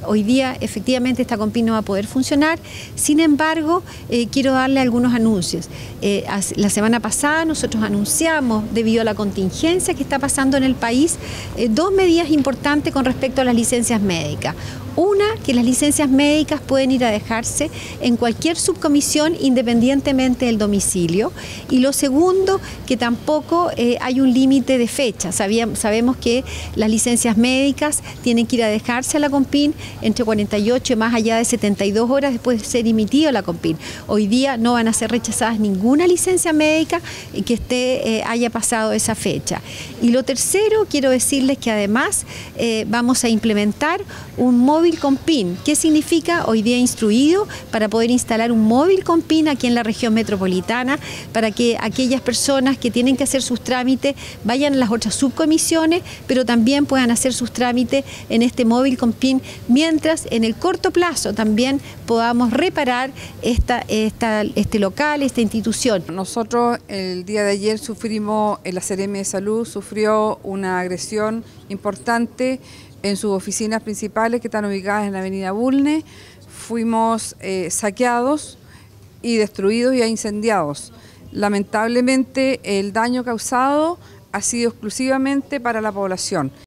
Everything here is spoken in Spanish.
hoy día efectivamente esta Compin no va a poder funcionar. Sin embargo, quiero darle algunos anuncios. La semana pasada nosotros anunciamos, debido a la contingencia que está pasando en el país, dos medidas importantes con respecto a las licencias médicas. Una, que las licencias médicas pueden ir a dejarse en cualquier subcomisión independientemente del domicilio. Y lo segundo, que tampoco hay un límite de fecha. Sabemos que las licencias médicas tienen que ir a dejarse a la Compin entre 48 y más allá de 72 horas después de ser emitido la Compin. Hoy día no van a ser rechazadas ninguna licencia médica que haya pasado esa fecha. Y lo tercero, quiero decirles que además vamos a implementar un móvil Compin. ¿Qué significa? Hoy día instruido para poder instalar un móvil Compin aquí en la región metropolitana, para que aquellas personas que tienen que hacer sus trámites vayan a las otras subcomisiones, pero también puedan hacer sus trámites en este móvil Compin, mientras en el corto plazo también podamos reparar este local, esta institución. Nosotros el día de ayer la Seremi de Salud sufrió una agresión importante en sus oficinas principales que están ubicadas en la avenida Bulnes. Fuimos saqueados y destruidos y incendiados. Lamentablemente el daño causado ha sido exclusivamente para la población.